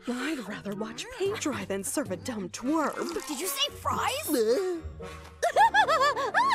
I'd rather watch paint dry than serve a dumb twerp. Did you say fries?